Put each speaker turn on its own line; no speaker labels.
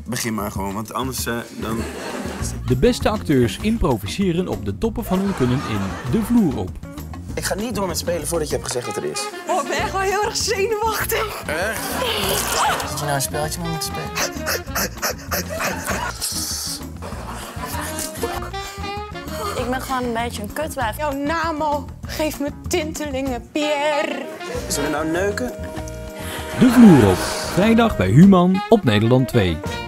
Begin maar gewoon, want anders dan...
De beste acteurs improviseren op de toppen van hun kunnen in De Vloer op.
Ik ga niet door met spelen voordat je hebt gezegd wat er is.
Oh, ik ben echt wel heel erg zenuwachtig.
Echt? Zit je nou een spelletje met me te spelen?
Ik ben gewoon een beetje een kutwijf.
Jouw naam al geeft me tintelingen, Pierre.
Zullen we nou neuken?
De Vloer op. Vrijdag bij Human op Nederland 2.